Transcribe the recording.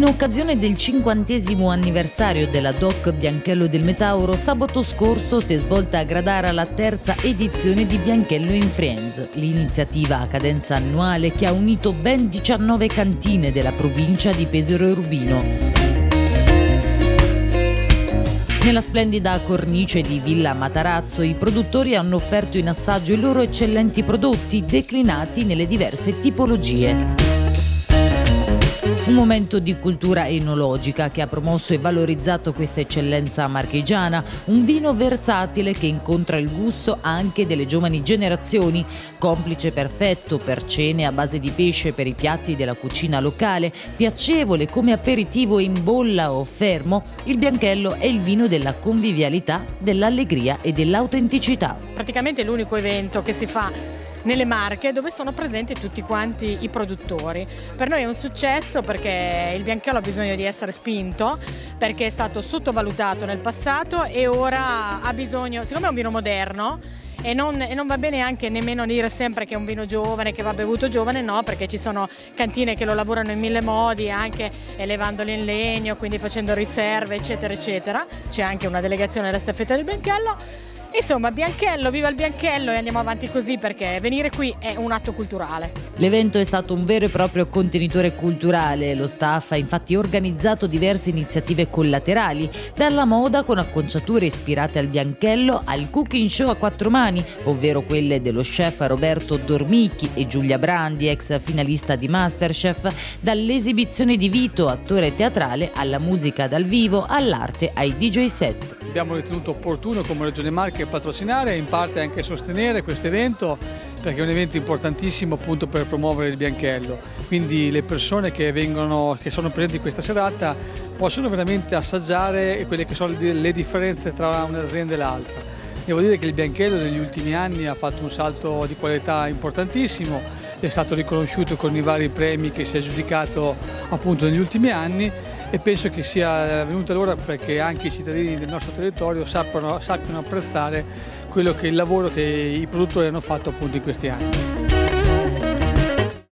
In occasione del 50° anniversario della DOC Bianchello del Metauro, sabato scorso si è svolta a Gradara la terza edizione di Bianchello in Friends, l'iniziativa a cadenza annuale che ha unito ben 19 cantine della provincia di Pesaro e Urbino. Nella splendida cornice di Villa Matarazzo i produttori hanno offerto in assaggio i loro eccellenti prodotti declinati nelle diverse tipologie. Un momento di cultura enologica che ha promosso e valorizzato questa eccellenza marchigiana, un vino versatile che incontra il gusto anche delle giovani generazioni, complice perfetto per cene a base di pesce per i piatti della cucina locale, piacevole come aperitivo in bolla o fermo, il Bianchello è il vino della convivialità, dell'allegria e dell'autenticità. Praticamente è l'unico evento che si fa nelle Marche dove sono presenti tutti quanti i produttori. Per noi è un successo perché il Bianchello ha bisogno di essere spinto, perché è stato sottovalutato nel passato e ora ha bisogno, siccome è un vino moderno e non va bene anche nemmeno dire sempre che è un vino giovane, che va bevuto giovane, no, perché ci sono cantine che lo lavorano in 1000 modi, anche elevandolo in legno, quindi facendo riserve eccetera eccetera. C'è anche una delegazione della staffetta del Bianchello. Insomma, Bianchello, viva il Bianchello, e andiamo avanti così perché venire qui è un atto culturale. L'evento è stato un vero e proprio contenitore culturale. Lo staff ha infatti organizzato diverse iniziative collaterali, dalla moda con acconciature ispirate al Bianchello al cooking show a 4 mani, ovvero quelle dello chef Roberto Dormicchi e Giulia Brandi, ex finalista di Masterchef, dall'esibizione di Vito, attore teatrale, alla musica dal vivo, all'arte, ai DJ set. Abbiamo ritenuto opportuno come Regione Marche patrocinare e in parte anche sostenere questo evento perché è un evento importantissimo appunto per promuovere il Bianchello, quindi le persone che sono presenti in questa serata possono veramente assaggiare quelle che sono le differenze tra un'azienda e l'altra. Devo dire che il Bianchello negli ultimi anni ha fatto un salto di qualità importantissimo, è stato riconosciuto con i vari premi che si è aggiudicato appunto negli ultimi anni e penso che sia venuta l'ora perché anche i cittadini del nostro territorio sappiano apprezzare il lavoro che i produttori hanno fatto appunto in questi anni.